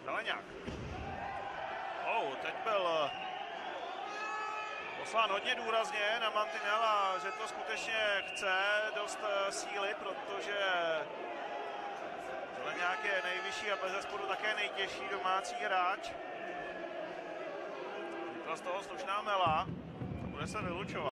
Zeleňák. Teď byl poslán hodně důrazně na mantinel a že to skutečně chce dost síly, protože Zeleňák je nejvyšší a bezesporu také nejtěžší domácí hráč. To z toho slušná mela, bude se vylučovat.